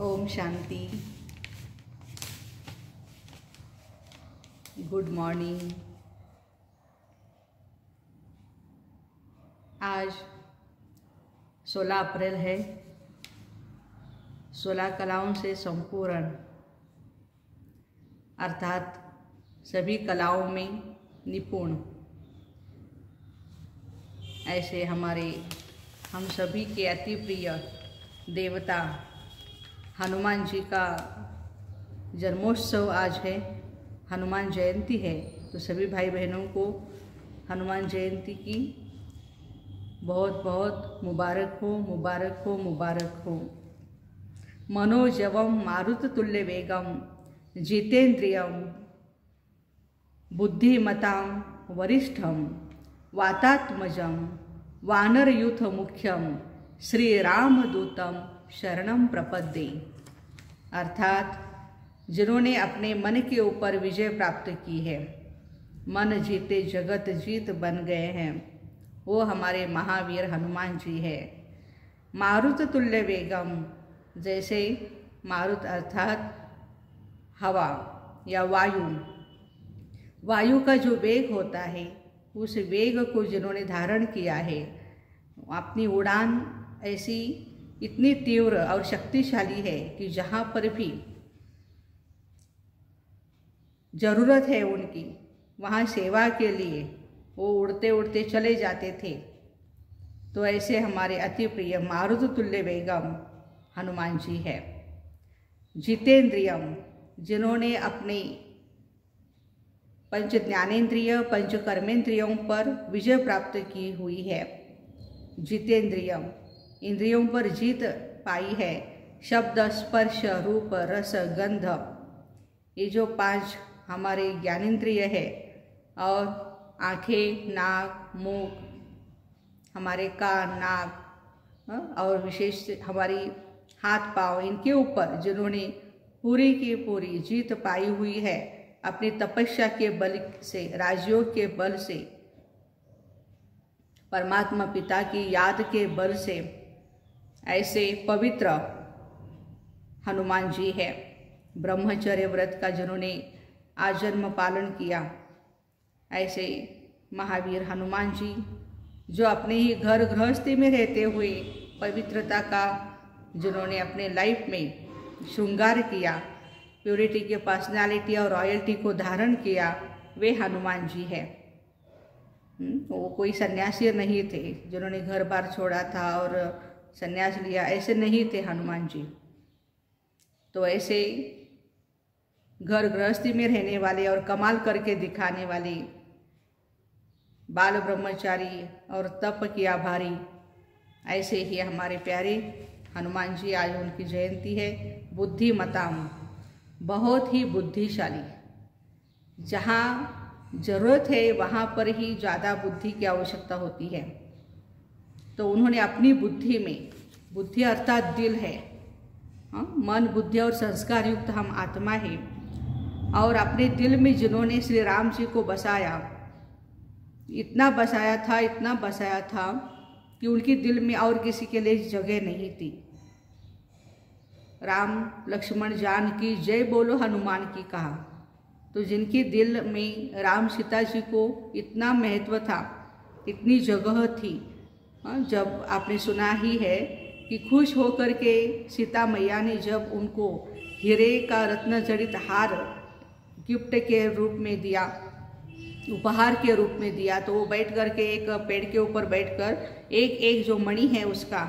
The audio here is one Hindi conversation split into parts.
ओम शांति। Good morning. आज 16 अप्रैल है। 16 कलाओं से संपूर्ण अर्थात सभी कलाओं में निपुण ऐसे हम सभी के अति प्रिय देवता हनुमान जी का जन्मोत्सव आज है। हनुमान जयंती है, तो सभी भाई बहनों को हनुमान जयंती की बहुत बहुत मुबारक हो, मुबारक हो, मुबारक हो। मनोजवम मारुततुल्य वेगम जितेन्द्रियम बुद्धिमतां वरिष्ठम वातात्मजं वानरयूथ मुख्यम श्री रामदूतम शरणम प्रपद्ये। अर्थात जिन्होंने अपने मन के ऊपर विजय प्राप्त की है, मन जीते जगत जीत बन गए हैं, वो हमारे महावीर हनुमान जी है। मारुत तुल्य वेगम, जैसे मारुत अर्थात हवा या वायु का जो वेग होता है, उस वेग को जिन्होंने धारण किया है, अपनी उड़ान ऐसी इतनी तीव्र और शक्तिशाली है कि जहाँ पर भी जरूरत है उनकी, वहाँ सेवा के लिए वो उड़ते उड़ते चले जाते थे। तो ऐसे हमारे अति प्रिय मारुत तुल्य वेगम हनुमान जी है। जितेंद्रियम, जिन्होंने अपने पंच ज्ञानेन्द्रिय पंच कर्मेंद्रियों पर विजय प्राप्त की हुई है। जितेंद्रियम, इंद्रियों पर जीत पाई है। शब्द स्पर्श रूप रस गंध, ये जो 5 हमारे ज्ञानेन्द्रिय है, और आँखें, नाक, मुख, हमारे कान, नाक और विशेष हमारी हाथ पाँव, इनके ऊपर जिन्होंने पूरी की पूरी जीत पाई हुई है अपनी तपस्या के बल से, राजयोग के बल से, परमात्मा पिता की याद के बल से, ऐसे पवित्र हनुमान जी है। ब्रह्मचर्य व्रत का जिन्होंने आजन्म पालन किया, ऐसे महावीर हनुमान जी जो अपने ही घर गृहस्थी में रहते हुए पवित्रता का जिन्होंने अपने लाइफ में श्रृंगार किया, प्योरिटी के पर्सनालिटी और रॉयल्टी को धारण किया, वे हनुमान जी है। वो कोई सन्यासी नहीं थे जिन्होंने घर बार छोड़ा था और सन्यास लिया, ऐसे नहीं थे हनुमान जी। तो ऐसे घर गृहस्थी में रहने वाले और कमाल करके दिखाने वाले बाल ब्रह्मचारी और तप की आभारी, ऐसे ही हमारे प्यारे हनुमान जी, आज उनकी जयंती है। बुद्धिमताम, बहुत ही बुद्धिशाली, जहाँ जरूरत है वहाँ पर ही ज़्यादा बुद्धि की आवश्यकता होती है। तो उन्होंने अपनी बुद्धि में, बुद्धि अर्थात दिल है, मन बुद्धि और संस्कार युक्त हम आत्मा है, और अपने दिल में जिन्होंने श्री राम जी को बसाया, इतना बसाया था कि उनके दिल में और किसी के लिए जगह नहीं थी। राम लक्ष्मण जानकी जय बोलो हनुमान की कहा। तो जिनके दिल में राम सीता जी को इतना महत्व था, इतनी जगह थी, जब आपने सुना ही है कि खुश होकर के सीता मैया ने जब उनको हीरे का रत्न जड़ित हार गिफ्ट के रूप में दिया, उपहार के रूप में दिया, तो वो बैठ कर के एक पेड़ के ऊपर बैठकर एक एक जो मणि है उसका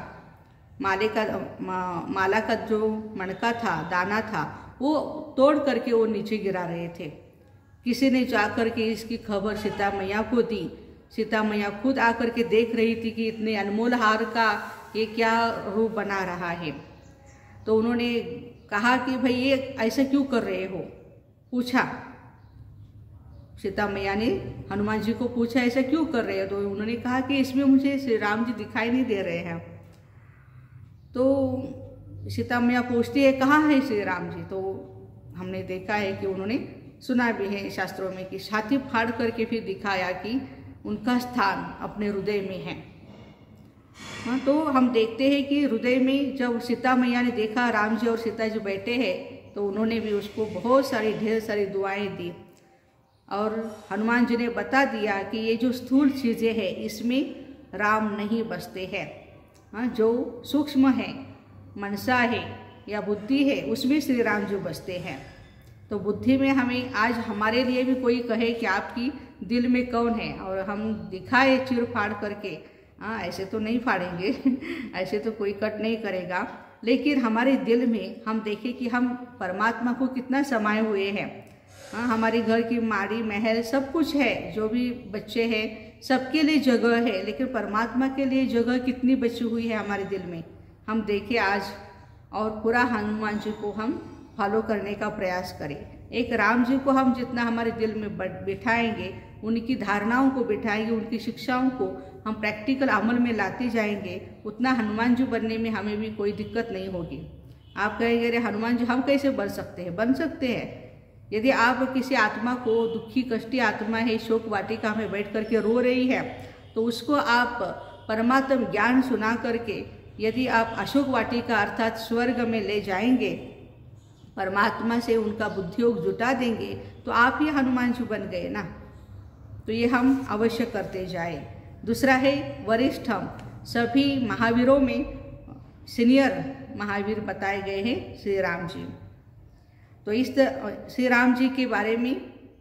माला का जो मणका था, दाना था, वो तोड़ करके वो नीचे गिरा रहे थे। किसी ने जाकर के इसकी खबर सीता मैया को दी। सीता मैया खुद आकर के देख रही थी कि इतने अनमोल हार का ये क्या रूप बना रहा है। तो उन्होंने कहा कि भाई ये ऐसा क्यों कर रहे हो, पूछा। सीता मैया ने हनुमान जी को पूछा ऐसा क्यों कर रहे हो, तो उन्होंने कहा कि इसमें मुझे श्री राम जी दिखाई नहीं दे रहे हैं। तो सीता मैया पूछती है कहाँ है श्री राम जी। तो हमने देखा है कि उन्होंने सुना भी है शास्त्रों में कि छाती फाड़ करके फिर दिखाया कि उनका स्थान अपने हृदय में है। हाँ, तो हम देखते हैं कि हृदय में जब सीता मैया ने देखा राम जी और सीता जी बैठे हैं तो उन्होंने भी उसको बहुत सारी ढेर सारी दुआएं दी और हनुमान जी ने बता दिया कि ये जो स्थूल चीज़ें हैं इसमें राम नहीं बसते हैं। हाँ, जो सूक्ष्म है, मनसा है या बुद्धि है, उसमें श्री राम जी बसते हैं। तो बुद्धि में हमें आज हमारे लिए भी कोई कहे कि आपकी दिल में कौन है और हम दिखाए चीर फाड़ करके, हाँ ऐसे तो नहीं फाड़ेंगे ऐसे तो कोई कट नहीं करेगा, लेकिन हमारे दिल में हम देखें कि हम परमात्मा को कितना समाये हुए हैं। हाँ, हमारे घर की माड़ी महल सब कुछ है, जो भी बच्चे हैं सबके लिए जगह है, लेकिन परमात्मा के लिए जगह कितनी बची हुई है हमारे दिल में, हम देखें आज। और पूरा हनुमान जी को हम फॉलो करने का प्रयास करें। एक राम जी को हम जितना हमारे दिल में बिठाएंगे, उनकी धारणाओं को बिठाएंगे, उनकी शिक्षाओं को हम प्रैक्टिकल अमल में लाते जाएंगे, उतना हनुमान जी बनने में हमें भी कोई दिक्कत नहीं होगी। आप कहेंगे अरे हनुमान जी हम कैसे बन सकते हैं? बन सकते हैं। यदि आप किसी आत्मा को, दुखी कष्टी आत्मा है, शोक वाटिका में बैठ करके रो रही है, तो उसको आप परमात्म ज्ञान सुना करके यदि आप अशोक वाटिका अर्थात स्वर्ग में ले जाएंगे, परमात्मा से उनका बुद्धियोग जुटा देंगे, तो आप ही हनुमान जी बन गए ना। तो ये हम अवश्य करते जाए। दूसरा है वरिष्ठम। सभी महावीरों में सीनियर महावीर बताए गए हैं श्री राम जी। तो इस श्री राम जी के बारे में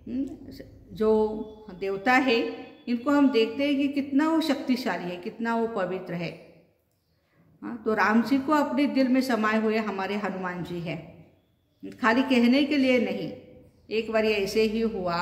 जो देवता है, इनको हम देखते हैं कि कितना वो शक्तिशाली है, कितना वो पवित्र है। हाँ, तो राम जी को अपने दिल में समाये हुए हमारे हनुमान जी हैं, खाली कहने के लिए नहीं। एक बार ऐसे ही हुआ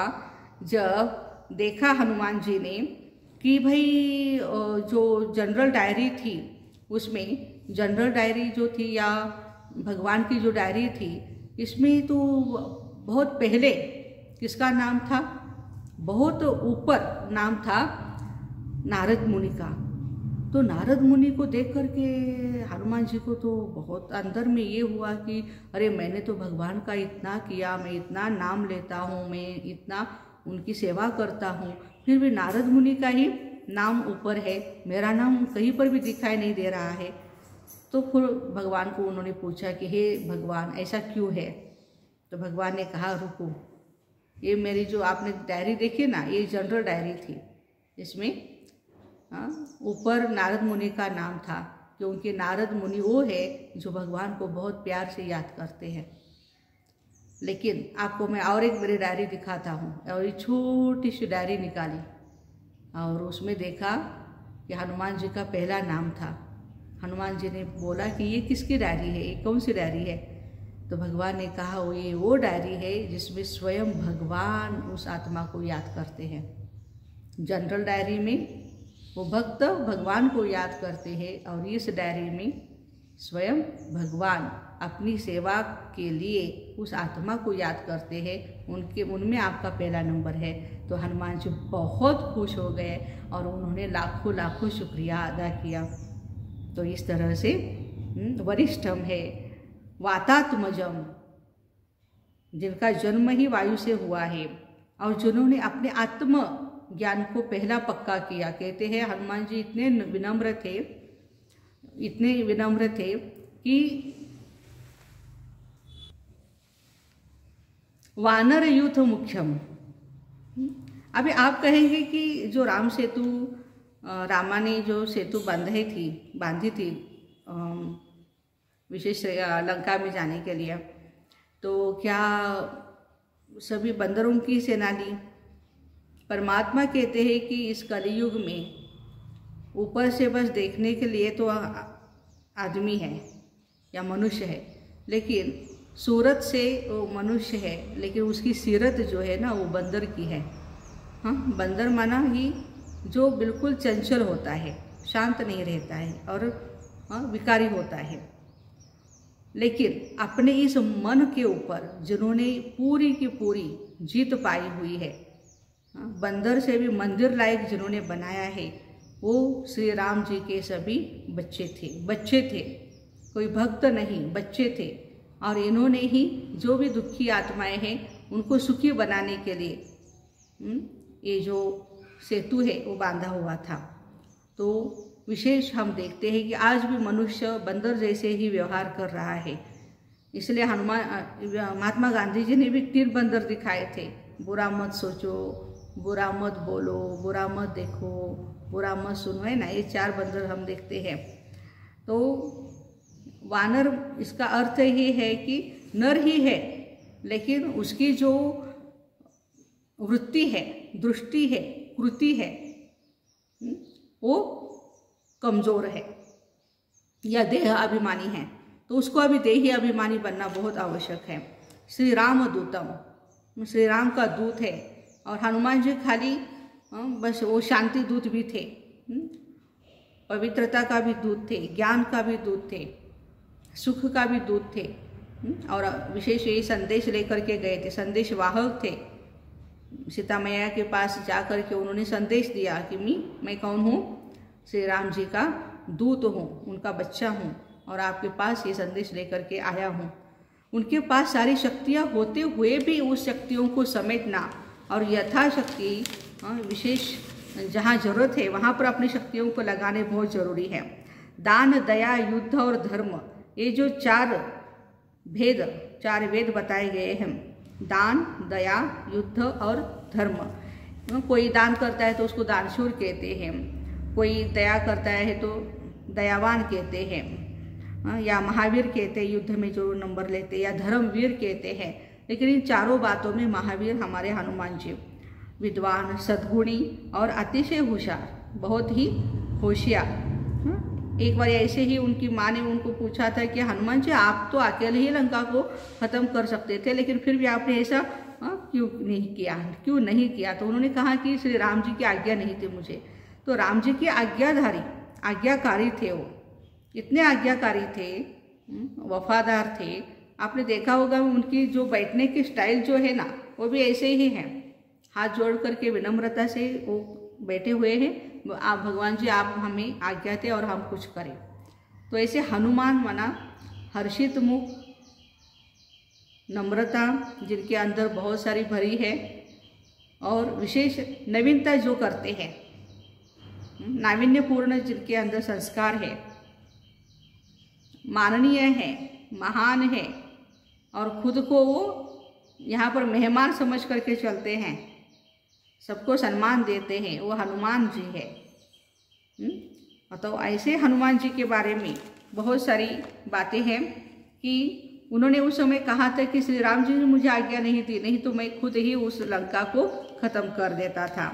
जब देखा हनुमान जी ने कि भाई जो जनरल डायरी थी, उसमें जनरल डायरी जो थी या भगवान की जो डायरी थी, इसमें तो बहुत पहले किसका नाम था, बहुत ऊपर नाम था नारद मुनि का। तो नारद मुनि को देख करके हनुमान जी को तो बहुत अंदर में ये हुआ कि अरे मैंने तो भगवान का इतना किया, मैं इतना नाम लेता हूँ, मैं इतना उनकी सेवा करता हूँ, फिर भी नारद मुनि का ही नाम ऊपर है, मेरा नाम कहीं पर भी दिखाई नहीं दे रहा है। तो फिर भगवान को उन्होंने पूछा कि हे भगवान ऐसा क्यों है? तो भगवान ने कहा रुको, ये मेरी जो आपने डायरी देखी ना, ये जनरल डायरी थी, इसमें ऊपर नारद मुनि का नाम था, क्योंकि नारद मुनि वो है जो भगवान को बहुत प्यार से याद करते हैं। लेकिन आपको मैं और एक मेरी डायरी दिखाता हूँ, और ये छोटी सी डायरी निकाली और उसमें देखा कि हनुमान जी का पहला नाम था। हनुमान जी ने बोला कि ये किसकी डायरी है, ये कौन सी डायरी है? तो भगवान ने कहा वो डायरी है जिसमें स्वयं भगवान उस आत्मा को याद करते हैं। जनरल डायरी में वो भक्त भगवान को याद करते हैं, और इस डायरी में स्वयं भगवान अपनी सेवा के लिए उस आत्मा को याद करते हैं, उनमें आपका पहला नंबर है। तो हनुमान जी बहुत खुश हो गए और उन्होंने लाखों लाखों शुक्रिया अदा किया। तो इस तरह से वरिष्ठम है, वातात्मजम, जिनका जन्म ही वायु से हुआ है और जिन्होंने अपने आत्म ज्ञान को पहला पक्का किया। कहते हैं हनुमान जी इतने विनम्र थे कि वानर यूथ मुख्यम। अभी आप कहेंगे कि जो राम सेतु, रामा ने जो सेतु बांधी थी विशेष लंका में जाने के लिए, तो क्या सभी बंदरों की सेना ली? परमात्मा कहते हैं कि इस कलयुग में ऊपर से बस देखने के लिए तो आदमी है या मनुष्य है, लेकिन सूरत से वो मनुष्य है, लेकिन उसकी सीरत जो है ना वो बंदर की है। हाँ, बंदर माना ही जो बिल्कुल चंचल होता है, शांत नहीं रहता है और विकारी होता है। लेकिन अपने इस मन के ऊपर जिन्होंने पूरी की पूरी जीत पाई हुई है, बंदर से भी मंदिर लायक जिन्होंने बनाया है, वो श्री राम जी के सभी बच्चे थे, कोई भक्त नहीं, बच्चे थे। और इन्होंने ही जो भी दुखी आत्माएं हैं उनको सुखी बनाने के लिए ये जो सेतु है वो बांधा हुआ था। तो विशेष हम देखते हैं कि आज भी मनुष्य बंदर जैसे ही व्यवहार कर रहा है। इसलिए महात्मा गांधी जी ने भी 3 बंदर दिखाए थे, बुरा मत सोचो, बुरा मत बोलो, बुरा मत देखो, बुरा मत सुनो, है ना। ये 4 बंदर हम देखते हैं। तो वानर इसका अर्थ ये है कि नर ही है, लेकिन उसकी जो वृत्ति है, दृष्टि है, कृति है, वो कमज़ोर है या देह अभिमानी है। तो उसको अभी देही अभिमानी बनना बहुत आवश्यक है। श्री राम दूतम, श्री राम का दूत है। और हनुमान जी खाली बस वो शांति दूत भी थे, पवित्रता का भी दूत थे, ज्ञान का भी दूत थे, सुख का भी दूत थे। और विशेष यही संदेश लेकर के गए थे, संदेश वाहक थे। सीता मैया के पास जाकर के उन्होंने संदेश दिया कि मैं कौन हूँ, श्री राम जी का दूत हूँ, उनका बच्चा हूँ और आपके पास ये संदेश लेकर के आया हूँ। उनके पास सारी शक्तियाँ होते हुए भी उस शक्तियों को समेटना और यथाशक्ति विशेष जहाँ जरूरत है वहाँ पर अपनी शक्तियों को लगाने बहुत ज़रूरी है। दान, दया, युद्ध और धर्म, ये जो 4 वेद बताए गए हैं, दान, दया, युद्ध और धर्म। कोई दान करता है तो उसको दानशूर कहते हैं, कोई दया करता है तो दयावान कहते हैं, या महावीर कहते हैं, युद्ध में जो नंबर लेते हैं, या धर्मवीर कहते हैं। लेकिन इन 4 बातों में महावीर हमारे हनुमान जी विद्वान, सद्गुणी और अतिशय होशियार, बहुत ही होशियार। एक बार ऐसे ही उनकी माँ ने उनको पूछा था कि हनुमान जी आप तो अकेले ही लंका को ख़त्म कर सकते थे, लेकिन फिर भी आपने ऐसा क्यों नहीं किया। तो उन्होंने कहा कि श्री राम जी की आज्ञा नहीं थी मुझे। तो राम जी की आज्ञाकारी थे, वो इतने आज्ञाकारी थे, वफादार थे। आपने देखा होगा उनकी जो बैठने की स्टाइल जो है ना, वो भी ऐसे ही है, हाथ जोड़ करके विनम्रता से वो बैठे हुए हैं। आप भगवान जी आप हमें आज्ञा दें और हम कुछ करें। तो ऐसे हनुमान माना हर्षित मुख, नम्रता जिनके अंदर बहुत सारी भरी है, और विशेष नवीनता जो करते हैं, नाविन्यपूर्ण जिनके अंदर संस्कार है, माननीय है, महान है, और खुद को वो यहाँ पर मेहमान समझ करके चलते हैं, सबको सम्मान देते हैं, वो हनुमान जी है। तो ऐसे हनुमान जी के बारे में बहुत सारी बातें हैं कि उन्होंने उस समय कहा था कि श्री राम जी ने मुझे आज्ञा नहीं दी, नहीं तो मैं खुद ही उस लंका को ख़त्म कर देता था।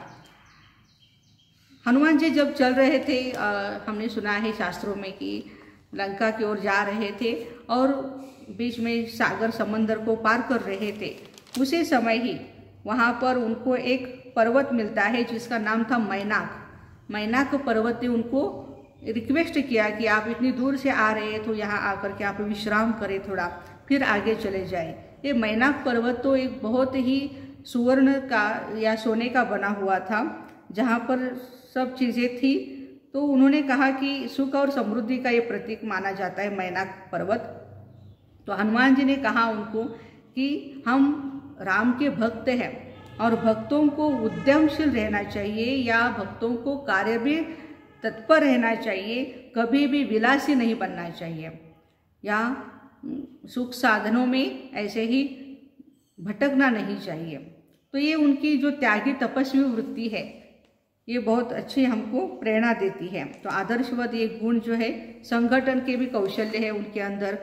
हनुमान जी जब चल रहे थे, हमने सुना है शास्त्रों में कि लंका की ओर जा रहे थे और बीच में सागर समंदर को पार कर रहे थे। उसी समय ही वहाँ पर उनको एक पर्वत मिलता है जिसका नाम था मैनाक पर्वत ने उनको रिक्वेस्ट किया कि आप इतनी दूर से आ रहे हैं तो यहाँ आकर के आप विश्राम करें, थोड़ा फिर आगे चले जाए। ये मैनाक पर्वत तो एक बहुत ही सुवर्ण का या सोने का बना हुआ था, जहाँ पर सब चीज़ें थी। तो उन्होंने कहा कि सुख और समृद्धि का ये प्रतीक माना जाता है मैनाक पर्वत। तो हनुमान जी ने कहा उनको कि हम राम के भक्त हैं और भक्तों को उद्यमशील रहना चाहिए या भक्तों को कार्य में तत्पर रहना चाहिए, कभी भी विलासी नहीं बनना चाहिए या सुख साधनों में ऐसे ही भटकना नहीं चाहिए। तो ये उनकी जो त्यागी तपस्वी वृत्ति है ये बहुत अच्छी हमको प्रेरणा देती है। तो आदर्शवत ये गुण जो है, संगठन के भी कौशल्य है उनके अंदर।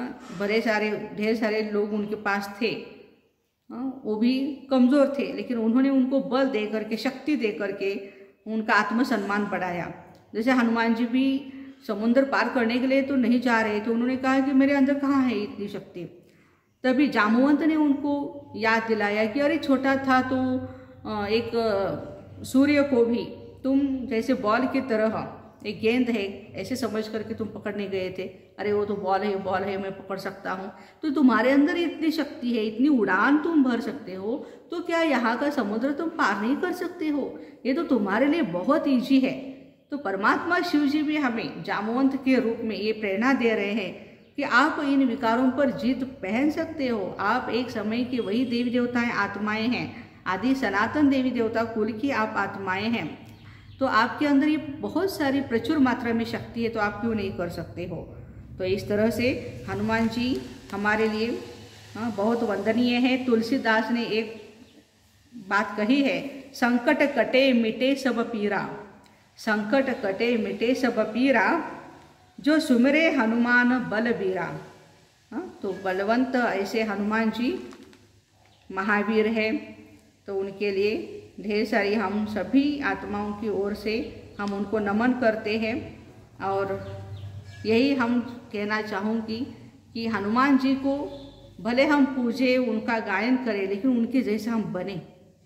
ढेर सारे लोग उनके पास थे, वो भी कमज़ोर थे, लेकिन उन्होंने उनको बल दे करके, शक्ति दे करके उनका आत्मसम्मान बढ़ाया। जैसे हनुमान जी भी समुद्र पार करने के लिए तो नहीं जा रहे थे, उन्होंने कहा कि मेरे अंदर कहाँ है इतनी शक्ति। तभी जामवंत ने उनको याद दिलाया कि अरे छोटा था तो एक सूर्य को भी तुम जैसे बॉल की तरह, एक गेंद है ऐसे समझ करके तुम पकड़ने गए थे, अरे वो तो बॉल है मैं पकड़ सकता हूँ। तो तुम्हारे अंदर इतनी शक्ति है, इतनी उड़ान तुम भर सकते हो, तो क्या यहाँ का समुद्र तुम पार नहीं कर सकते हो? ये तो तुम्हारे लिए बहुत ईजी है। तो परमात्मा शिव जी भी हमें जामवंत के रूप में ये प्रेरणा दे रहे हैं कि आप इन विकारों पर जीत पहन सकते हो। आप एक समय की वही देवी देवताएं आत्माएं हैं, आदि सनातन देवी देवता कुल की आप आत्माएं हैं। तो आपके अंदर ये बहुत सारी प्रचुर मात्रा में शक्ति है, तो आप क्यों नहीं कर सकते हो। तो इस तरह से हनुमान जी हमारे लिए बहुत वंदनीय है। तुलसीदास ने एक बात कही है, संकट कटे मिटे सब पीरा, संकट कटे मिटे सब पीरा, जो सुमिरे हनुमान बलबीरा। तो बलवंत ऐसे हनुमान जी महावीर है, तो उनके लिए ढेर सारी हम सभी आत्माओं की ओर से हम उनको नमन करते हैं। और यही हम कहना चाहूँगी कि हनुमान जी को भले हम पूजे, उनका गायन करें, लेकिन उनके जैसा हम बने।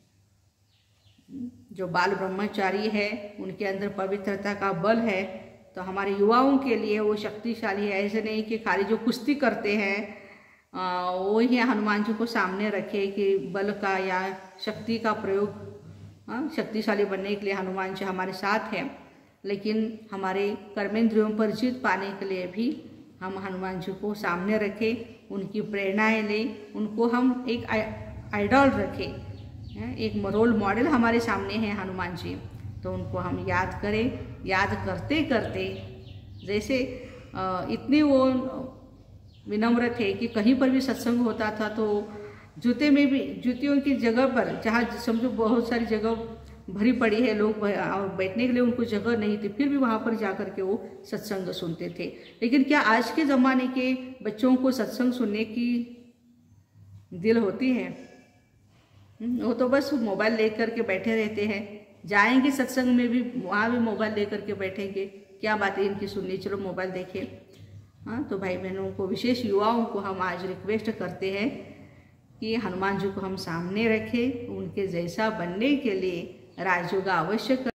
जो बाल ब्रह्मचारी है, उनके अंदर पवित्रता का बल है, तो हमारे युवाओं के लिए वो शक्तिशाली है। ऐसे नहीं कि खाली जो कुश्ती करते हैं वो ही हनुमान जी को सामने रखे कि बल का या शक्ति का प्रयोग, शक्तिशाली बनने के लिए हनुमान जी हमारे साथ हैं, लेकिन हमारे कर्मेंद्रियों पर जीत पाने के लिए भी हम हनुमान जी को सामने रखें, उनकी प्रेरणाएं लें, उनको हम एक आइडल रखें, एक रोल मॉडल हमारे सामने है हनुमान जी, तो उनको हम याद करें। याद करते करते जैसे इतने वो विनम्र थे कि कहीं पर भी सत्संग होता था तो जूते में भी, जूतियों की जगह पर, जहाँ समझो बहुत सारी जगह भरी पड़ी है, लोग बैठने के लिए उनको जगह नहीं थी, फिर भी वहाँ पर जाकर के वो सत्संग सुनते थे। लेकिन क्या आज के ज़माने के बच्चों को सत्संग सुनने की दिल होती है? वो तो बस मोबाइल लेकर के बैठे रहते हैं। जाएंगे सत्संग में भी, वहाँ भी मोबाइल लेकर के बैठेंगे। क्या बात है इनकी सुननी, चलो मोबाइल देखें। तो भाई बहनों को, विशेष युवाओं को हम आज रिक्वेस्ट करते हैं कि हनुमान जी को हम सामने रखें, उनके जैसा बनने के लिए राजयोग अवश्य